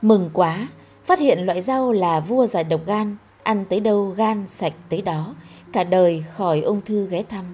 Mừng quá, phát hiện loại rau là vua giải độc gan, ăn tới đâu gan sạch tới đó, cả đời khỏi ung thư ghé thăm.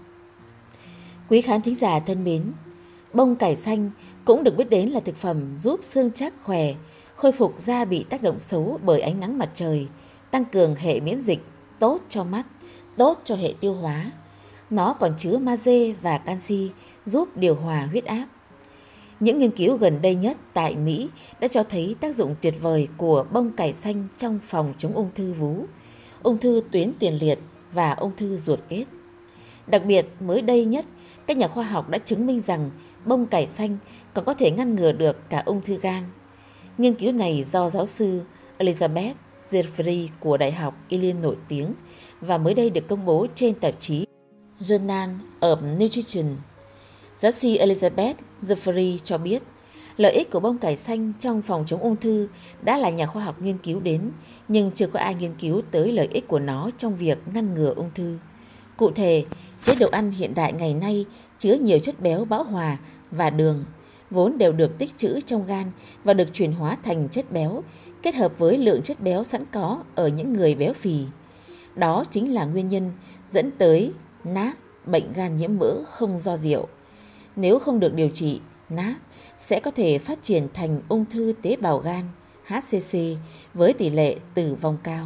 Quý khán thính giả thân mến, bông cải xanh cũng được biết đến là thực phẩm giúp xương chắc khỏe, khôi phục da bị tác động xấu bởi ánh nắng mặt trời, tăng cường hệ miễn dịch, tốt cho mắt, tốt cho hệ tiêu hóa. Nó còn chứa magie và canxi giúp điều hòa huyết áp. Những nghiên cứu gần đây nhất tại Mỹ đã cho thấy tác dụng tuyệt vời của bông cải xanh trong phòng chống ung thư vú, ung thư tuyến tiền liệt và ung thư ruột kết. Đặc biệt, mới đây nhất, các nhà khoa học đã chứng minh rằng bông cải xanh còn có thể ngăn ngừa được cả ung thư gan. Nghiên cứu này do giáo sư Elizabeth Jeffrey của Đại học Illinois nổi tiếng và mới đây được công bố trên tạp chí Journal of Nutrition. Giáo sư Elizabeth Jeffrey cho biết, lợi ích của bông cải xanh trong phòng chống ung thư đã là nhà khoa học nghiên cứu đến, nhưng chưa có ai nghiên cứu tới lợi ích của nó trong việc ngăn ngừa ung thư. Cụ thể, chế độ ăn hiện đại ngày nay chứa nhiều chất béo bão hòa và đường, vốn đều được tích trữ trong gan và được chuyển hóa thành chất béo, kết hợp với lượng chất béo sẵn có ở những người béo phì. Đó chính là nguyên nhân dẫn tới NASH, bệnh gan nhiễm mỡ không do rượu. Nếu không được điều trị, NASH sẽ có thể phát triển thành ung thư tế bào gan, HCC, với tỷ lệ tử vong cao.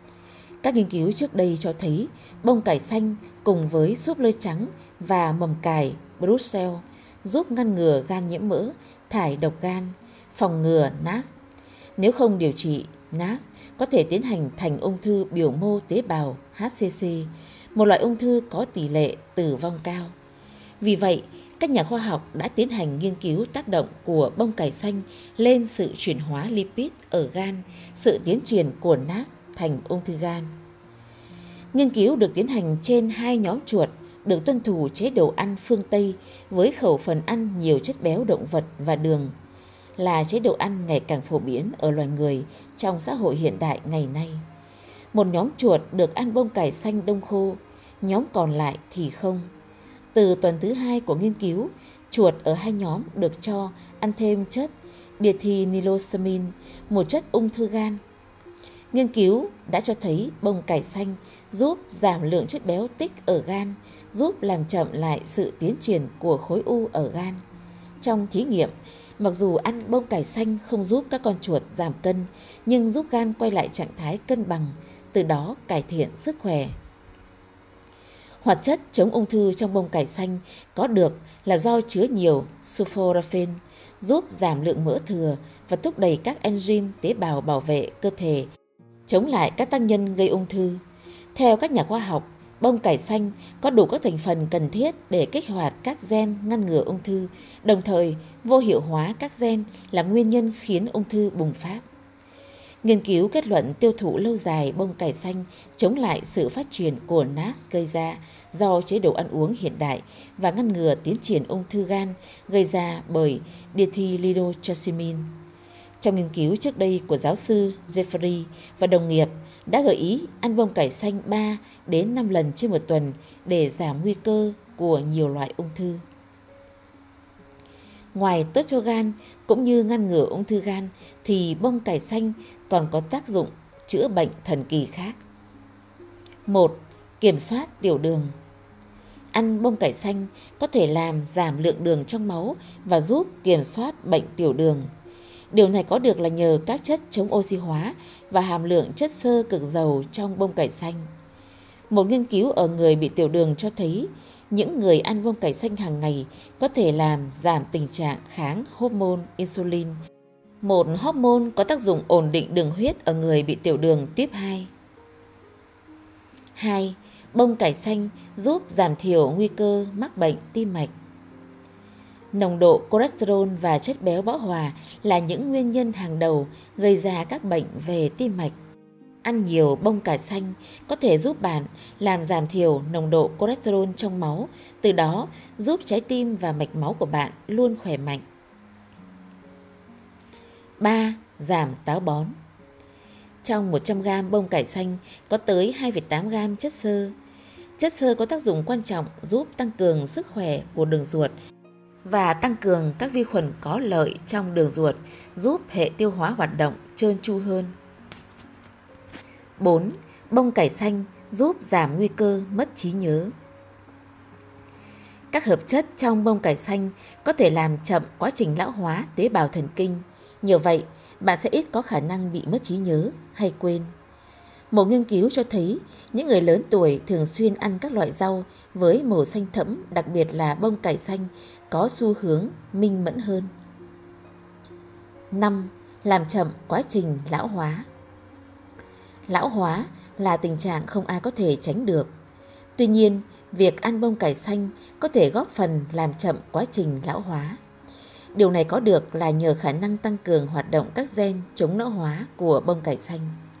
Các nghiên cứu trước đây cho thấy bông cải xanh cùng với súp lơ trắng và mầm cải Brussels giúp ngăn ngừa gan nhiễm mỡ, thải độc gan, phòng ngừa NASH. Nếu không điều trị, NASH có thể tiến hành thành ung thư biểu mô tế bào HCC, một loại ung thư có tỷ lệ tử vong cao. Vì vậy, các nhà khoa học đã tiến hành nghiên cứu tác động của bông cải xanh lên sự chuyển hóa lipid ở gan, sự tiến triển của NASH thành ung thư gan. Nghiên cứu được tiến hành trên 2 nhóm chuột được tuân thủ chế độ ăn phương Tây với khẩu phần ăn nhiều chất béo động vật và đường, là chế độ ăn ngày càng phổ biến ở loài người trong xã hội hiện đại ngày nay. Một nhóm chuột được ăn bông cải xanh đông khô, nhóm còn lại thì không. Từ tuần thứ 2 của nghiên cứu, chuột ở 2 nhóm được cho ăn thêm chất diethylnilosamine, một chất ung thư gan. Nghiên cứu đã cho thấy bông cải xanh giúp giảm lượng chất béo tích ở gan, giúp làm chậm lại sự tiến triển của khối u ở gan. Trong thí nghiệm, mặc dù ăn bông cải xanh không giúp các con chuột giảm cân, nhưng giúp gan quay lại trạng thái cân bằng, từ đó cải thiện sức khỏe. Hoạt chất chống ung thư trong bông cải xanh có được là do chứa nhiều sulforaphane, giúp giảm lượng mỡ thừa và thúc đẩy các enzyme tế bào bảo vệ cơ thể, chống lại các tác nhân gây ung thư. Theo các nhà khoa học, bông cải xanh có đủ các thành phần cần thiết để kích hoạt các gen ngăn ngừa ung thư, đồng thời vô hiệu hóa các gen là nguyên nhân khiến ung thư bùng phát. Nghiên cứu kết luận tiêu thụ lâu dài bông cải xanh chống lại sự phát triển của NASH gây ra do chế độ ăn uống hiện đại và ngăn ngừa tiến triển ung thư gan gây ra bởi diethylnilosamine. Trong nghiên cứu trước đây của giáo sư Jeffrey và đồng nghiệp đã gợi ý ăn bông cải xanh 3 đến 5 lần trên một tuần để giảm nguy cơ của nhiều loại ung thư. Ngoài tốt cho gan cũng như ngăn ngừa ung thư gan thì bông cải xanh còn có tác dụng chữa bệnh thần kỳ khác. 1. Kiểm soát tiểu đường. Ăn bông cải xanh có thể làm giảm lượng đường trong máu và giúp kiểm soát bệnh tiểu đường. Điều này có được là nhờ các chất chống oxy hóa và hàm lượng chất xơ cực giàu trong bông cải xanh. Một nghiên cứu ở người bị tiểu đường cho thấy những người ăn bông cải xanh hàng ngày có thể làm giảm tình trạng kháng hormone insulin, một hormone có tác dụng ổn định đường huyết ở người bị tiểu đường tuyếp 2. 2. Bông cải xanh giúp giảm thiểu nguy cơ mắc bệnh tim mạch. Nồng độ cholesterol và chất béo bão hòa là những nguyên nhân hàng đầu gây ra các bệnh về tim mạch. Ăn nhiều bông cải xanh có thể giúp bạn làm giảm thiểu nồng độ cholesterol trong máu, từ đó giúp trái tim và mạch máu của bạn luôn khỏe mạnh. 3. Giảm táo bón. Trong 100g bông cải xanh có tới 2,8g chất xơ. Chất xơ có tác dụng quan trọng giúp tăng cường sức khỏe của đường ruột và tăng cường các vi khuẩn có lợi trong đường ruột, giúp hệ tiêu hóa hoạt động trơn tru hơn. 4. Bông cải xanh giúp giảm nguy cơ mất trí nhớ. Các hợp chất trong bông cải xanh có thể làm chậm quá trình lão hóa tế bào thần kinh. Nhờ vậy, bạn sẽ ít có khả năng bị mất trí nhớ hay quên. Một nghiên cứu cho thấy những người lớn tuổi thường xuyên ăn các loại rau với màu xanh thẫm, đặc biệt là bông cải xanh, có xu hướng minh mẫn hơn. 5. Làm chậm quá trình lão hóa. Lão hóa là tình trạng không ai có thể tránh được. Tuy nhiên, việc ăn bông cải xanh có thể góp phần làm chậm quá trình lão hóa. Điều này có được là nhờ khả năng tăng cường hoạt động các gen chống lão hóa của bông cải xanh.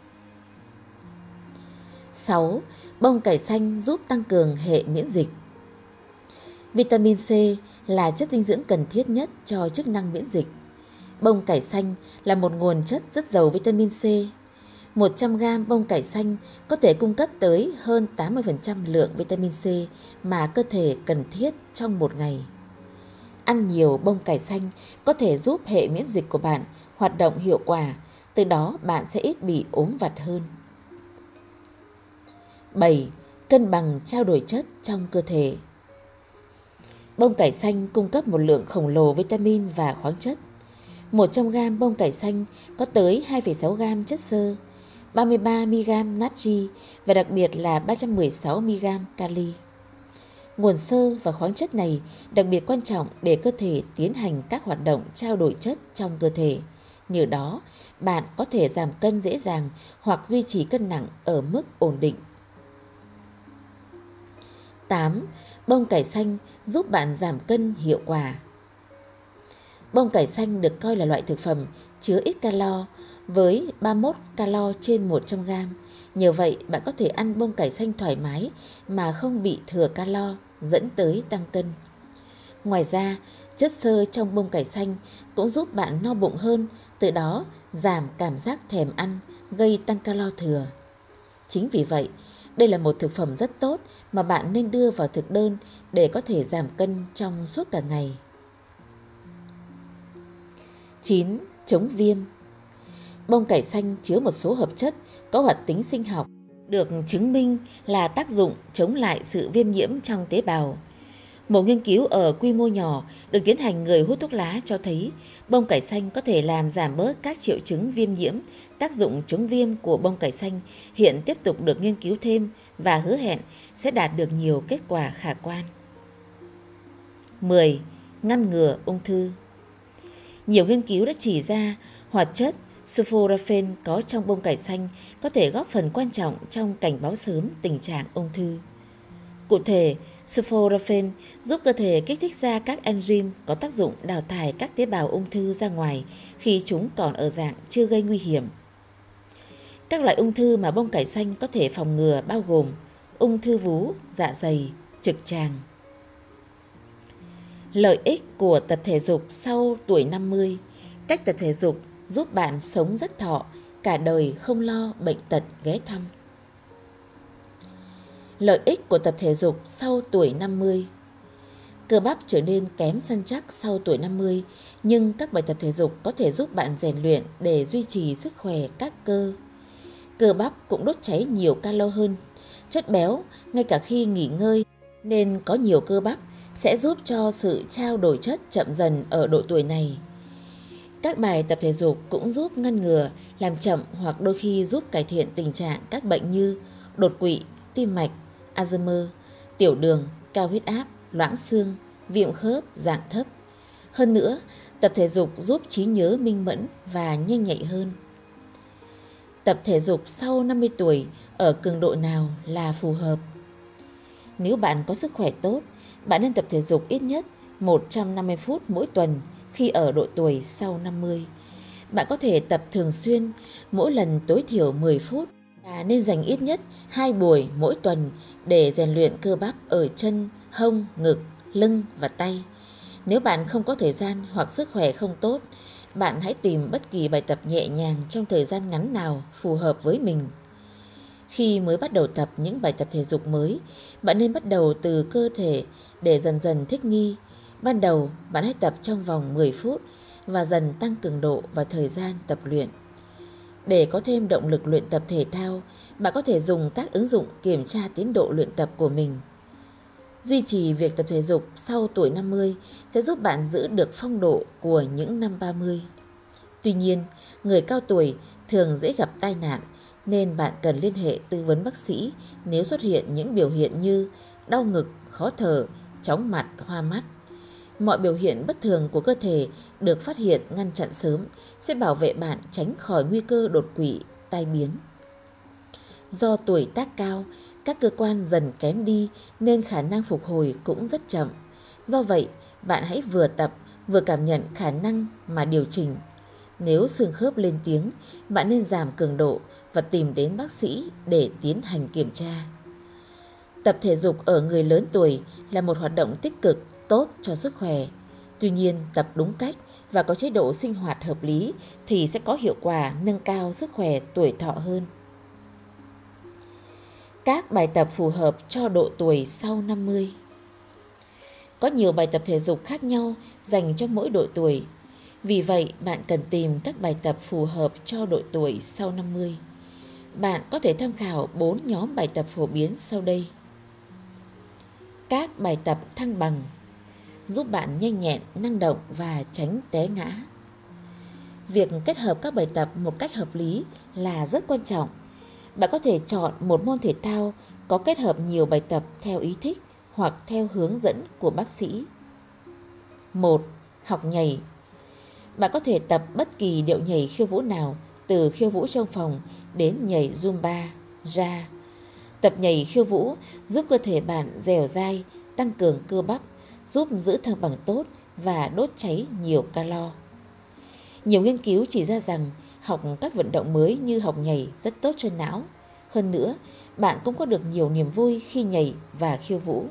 6. Bông cải xanh giúp tăng cường hệ miễn dịch. Vitamin C là chất dinh dưỡng cần thiết nhất cho chức năng miễn dịch. Bông cải xanh là một nguồn chất rất giàu vitamin C. 100g bông cải xanh có thể cung cấp tới hơn 80% lượng vitamin C mà cơ thể cần thiết trong một ngày. Ăn nhiều bông cải xanh có thể giúp hệ miễn dịch của bạn hoạt động hiệu quả, từ đó bạn sẽ ít bị ốm vặt hơn. 7. Cân bằng trao đổi chất trong cơ thể. Bông cải xanh cung cấp một lượng khổng lồ vitamin và khoáng chất. 100g bông cải xanh có tới 2,6g chất xơ, 33mg natri và đặc biệt là 316mg kali. Nguồn xơ và khoáng chất này đặc biệt quan trọng để cơ thể tiến hành các hoạt động trao đổi chất trong cơ thể. Nhờ đó, bạn có thể giảm cân dễ dàng hoặc duy trì cân nặng ở mức ổn định. 8. Bông cải xanh giúp bạn giảm cân hiệu quả. Bông cải xanh được coi là loại thực phẩm chứa ít calo với 31 calo trên 100g. Nhờ vậy, bạn có thể ăn bông cải xanh thoải mái mà không bị thừa calo dẫn tới tăng cân. Ngoài ra, chất xơ trong bông cải xanh cũng giúp bạn no bụng hơn, từ đó giảm cảm giác thèm ăn, gây tăng calo thừa. Chính vì vậy, đây là một thực phẩm rất tốt mà bạn nên đưa vào thực đơn để có thể giảm cân trong suốt cả ngày. 9. Chống viêm. Bông cải xanh chứa một số hợp chất có hoạt tính sinh học, được chứng minh là tác dụng chống lại sự viêm nhiễm trong tế bào. Một nghiên cứu ở quy mô nhỏ được tiến hành người hút thuốc lá cho thấy bông cải xanh có thể làm giảm bớt các triệu chứng viêm nhiễm. Tác dụng chống viêm của bông cải xanh hiện tiếp tục được nghiên cứu thêm và hứa hẹn sẽ đạt được nhiều kết quả khả quan. 10. Ngăn ngừa ung thư. Nhiều nghiên cứu đã chỉ ra hoạt chất sulforaphane có trong bông cải xanh có thể góp phần quan trọng trong cảnh báo sớm tình trạng ung thư. Cụ thể, sulforaphane giúp cơ thể kích thích ra các enzyme có tác dụng đào thải các tế bào ung thư ra ngoài khi chúng còn ở dạng chưa gây nguy hiểm. Các loại ung thư mà bông cải xanh có thể phòng ngừa bao gồm ung thư vú, dạ dày, trực tràng. Lợi ích của tập thể dục sau tuổi 50. Cách tập thể dục giúp bạn sống rất thọ, cả đời không lo bệnh tật ghé thăm. Lợi ích của tập thể dục sau tuổi 50. Cơ bắp trở nên kém săn chắc sau tuổi 50, nhưng các bài tập thể dục có thể giúp bạn rèn luyện để duy trì sức khỏe các cơ. Cơ bắp cũng đốt cháy nhiều calo hơn, chất béo ngay cả khi nghỉ ngơi, nên có nhiều cơ bắp sẽ giúp cho sự trao đổi chất chậm dần ở độ tuổi này. Các bài tập thể dục cũng giúp ngăn ngừa, làm chậm hoặc đôi khi giúp cải thiện tình trạng các bệnh như đột quỵ, tim mạch, Alzheimer, tiểu đường, cao huyết áp, loãng xương, viêm khớp dạng thấp. Hơn nữa, tập thể dục giúp trí nhớ minh mẫn và nhanh nhạy hơn. Tập thể dục sau 50 tuổi ở cường độ nào là phù hợp? Nếu bạn có sức khỏe tốt, bạn nên tập thể dục ít nhất 150 phút mỗi tuần khi ở độ tuổi sau 50. Bạn có thể tập thường xuyên, mỗi lần tối thiểu 10 phút và nên dành ít nhất 2 buổi mỗi tuần để rèn luyện cơ bắp ở chân, hông, ngực, lưng và tay. Nếu bạn không có thời gian hoặc sức khỏe không tốt, bạn hãy tìm bất kỳ bài tập nhẹ nhàng trong thời gian ngắn nào phù hợp với mình. Khi mới bắt đầu tập những bài tập thể dục mới, bạn nên bắt đầu từ cơ thể để dần dần thích nghi. Ban đầu, bạn hãy tập trong vòng 10 phút và dần tăng cường độ và thời gian tập luyện. Để có thêm động lực luyện tập thể thao, bạn có thể dùng các ứng dụng kiểm tra tiến độ luyện tập của mình. Duy trì việc tập thể dục sau tuổi 50 sẽ giúp bạn giữ được phong độ của những năm 30. Tuy nhiên, người cao tuổi thường dễ gặp tai nạn nên bạn cần liên hệ tư vấn bác sĩ nếu xuất hiện những biểu hiện như đau ngực, khó thở, chóng mặt, hoa mắt. Mọi biểu hiện bất thường của cơ thể được phát hiện ngăn chặn sớm sẽ bảo vệ bạn tránh khỏi nguy cơ đột quỵ, tai biến. Do tuổi tác cao, các cơ quan dần kém đi nên khả năng phục hồi cũng rất chậm. Do vậy, bạn hãy vừa tập, vừa cảm nhận khả năng mà điều chỉnh. Nếu xương khớp lên tiếng, bạn nên giảm cường độ và tìm đến bác sĩ để tiến hành kiểm tra. Tập thể dục ở người lớn tuổi là một hoạt động tích cực, tốt cho sức khỏe. Tuy nhiên, tập đúng cách và có chế độ sinh hoạt hợp lý thì sẽ có hiệu quả nâng cao sức khỏe tuổi thọ hơn. Các bài tập phù hợp cho độ tuổi sau 50. Có nhiều bài tập thể dục khác nhau dành cho mỗi độ tuổi. Vì vậy, bạn cần tìm các bài tập phù hợp cho độ tuổi sau 50. Bạn có thể tham khảo 4 nhóm bài tập phổ biến sau đây. Các bài tập thăng bằng giúp bạn nhanh nhẹn, năng động và tránh té ngã. Việc kết hợp các bài tập một cách hợp lý là rất quan trọng. Bạn có thể chọn một môn thể thao có kết hợp nhiều bài tập theo ý thích hoặc theo hướng dẫn của bác sĩ. 1. Học nhảy. Bạn có thể tập bất kỳ điệu nhảy khiêu vũ nào, từ khiêu vũ trong phòng đến nhảy Zumba, ra. Tập nhảy khiêu vũ giúp cơ thể bạn dẻo dai, tăng cường cơ bắp, giúp giữ thăng bằng tốt và đốt cháy nhiều calo. Nhiều nghiên cứu chỉ ra rằng học các vận động mới như học nhảy rất tốt cho não. Hơn nữa, bạn cũng có được nhiều niềm vui khi nhảy và khiêu vũ.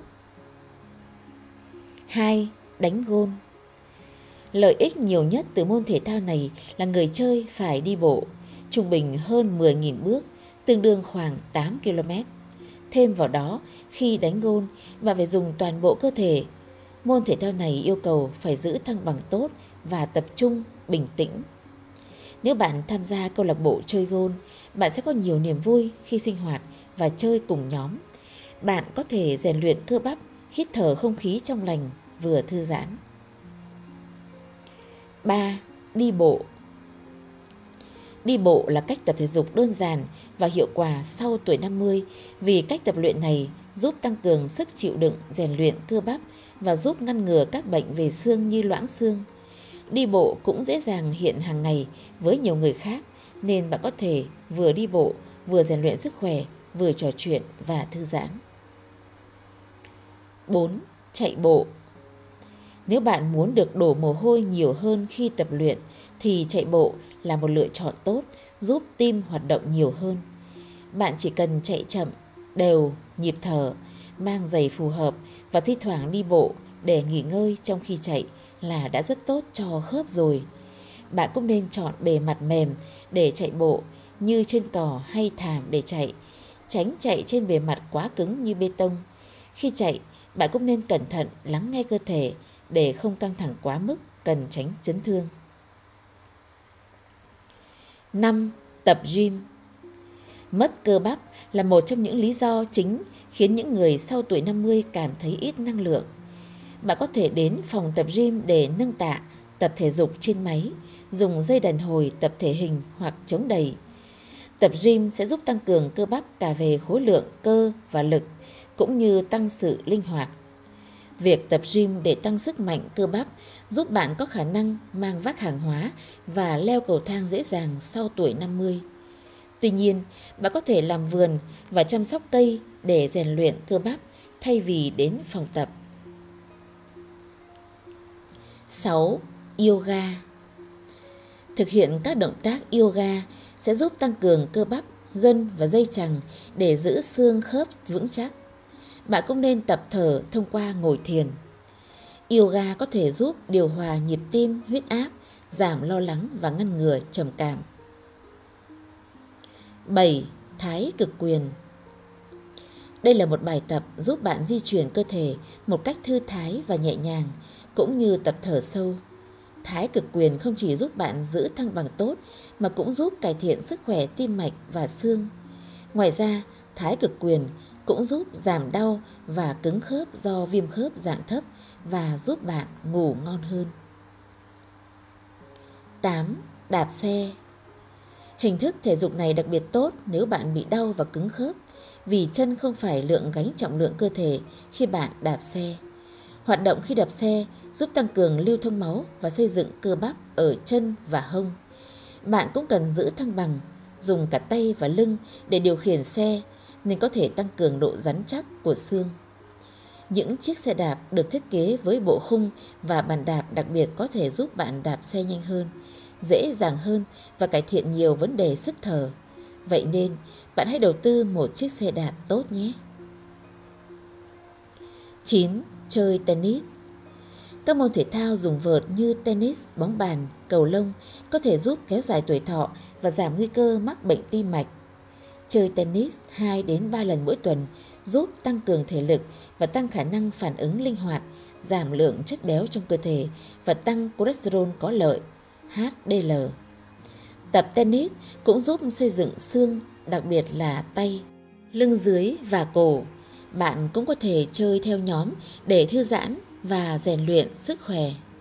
2. Đánh gôn. Lợi ích nhiều nhất từ môn thể thao này là người chơi phải đi bộ, trung bình hơn 10.000 bước, tương đương khoảng 8 km. Thêm vào đó, khi đánh gôn, bạn phải dùng toàn bộ cơ thể. Môn thể thao này yêu cầu phải giữ thăng bằng tốt và tập trung, bình tĩnh. Nếu bạn tham gia câu lạc bộ chơi gôn, bạn sẽ có nhiều niềm vui khi sinh hoạt và chơi cùng nhóm. Bạn có thể rèn luyện cơ bắp, hít thở không khí trong lành, vừa thư giãn. 3. Đi bộ. Đi bộ là cách tập thể dục đơn giản và hiệu quả sau tuổi 50 vì cách tập luyện này giúp tăng cường sức chịu đựng, rèn luyện cơ bắp và giúp ngăn ngừa các bệnh về xương như loãng xương. Đi bộ cũng dễ dàng hiện hàng ngày với nhiều người khác nên bạn có thể vừa đi bộ, vừa rèn luyện sức khỏe, vừa trò chuyện và thư giãn. 4. Chạy bộ. Nếu bạn muốn được đổ mồ hôi nhiều hơn khi tập luyện thì chạy bộ là một lựa chọn tốt, giúp tim hoạt động nhiều hơn. Bạn chỉ cần chạy chậm, đều, nhịp thở, mang giày phù hợp và thi thoảng đi bộ để nghỉ ngơi trong khi chạy là đã rất tốt cho khớp rồi. Bạn cũng nên chọn bề mặt mềm để chạy bộ như trên cỏ hay thảm để chạy, tránh chạy trên bề mặt quá cứng như bê tông. Khi chạy, bạn cũng nên cẩn thận lắng nghe cơ thể để không căng thẳng quá mức, cần tránh chấn thương. 5. Tập gym. Mất cơ bắp là một trong những lý do chính khiến những người sau tuổi 50 cảm thấy ít năng lượng. Bạn có thể đến phòng tập gym để nâng tạ, tập thể dục trên máy, dùng dây đàn hồi tập thể hình hoặc chống đẩy. Tập gym sẽ giúp tăng cường cơ bắp cả về khối lượng, cơ và lực, cũng như tăng sự linh hoạt. Việc tập gym để tăng sức mạnh cơ bắp giúp bạn có khả năng mang vác hàng hóa và leo cầu thang dễ dàng sau tuổi 50. Tuy nhiên, bạn có thể làm vườn và chăm sóc cây để rèn luyện cơ bắp thay vì đến phòng tập. 6. Yoga. Thực hiện các động tác yoga sẽ giúp tăng cường cơ bắp, gân và dây chằng để giữ xương khớp vững chắc. Bạn cũng nên tập thở thông qua ngồi thiền. Yoga có thể giúp điều hòa nhịp tim, huyết áp, giảm lo lắng và ngăn ngừa trầm cảm. 7. Thái cực quyền. Đây là một bài tập giúp bạn di chuyển cơ thể một cách thư thái và nhẹ nhàng, cũng như tập thở sâu. Thái cực quyền không chỉ giúp bạn giữ thăng bằng tốt mà cũng giúp cải thiện sức khỏe tim mạch và xương. Ngoài ra, thái cực quyền cũng giúp giảm đau và cứng khớp do viêm khớp dạng thấp và giúp bạn ngủ ngon hơn. 8. Đạp xe. Hình thức thể dục này đặc biệt tốt nếu bạn bị đau và cứng khớp, vì chân không phải gánh trọng lượng cơ thể khi bạn đạp xe. Hoạt động khi đạp xe giúp tăng cường lưu thông máu và xây dựng cơ bắp ở chân và hông. Bạn cũng cần giữ thăng bằng, dùng cả tay và lưng để điều khiển xe nên có thể tăng cường độ rắn chắc của xương. Những chiếc xe đạp được thiết kế với bộ khung và bàn đạp đặc biệt có thể giúp bạn đạp xe nhanh hơn, dễ dàng hơn và cải thiện nhiều vấn đề sức thở. Vậy nên, bạn hãy đầu tư một chiếc xe đạp tốt nhé. 9. Chơi tennis. Các môn thể thao dùng vợt như tennis, bóng bàn, cầu lông có thể giúp kéo dài tuổi thọ và giảm nguy cơ mắc bệnh tim mạch. Chơi tennis 2 đến 3 lần mỗi tuần giúp tăng cường thể lực và tăng khả năng phản ứng linh hoạt, giảm lượng chất béo trong cơ thể và tăng cholesterol có lợi, HDL. Tập tennis cũng giúp xây dựng xương, đặc biệt là tay, lưng dưới và cổ. Bạn cũng có thể chơi theo nhóm để thư giãn và rèn luyện sức khỏe.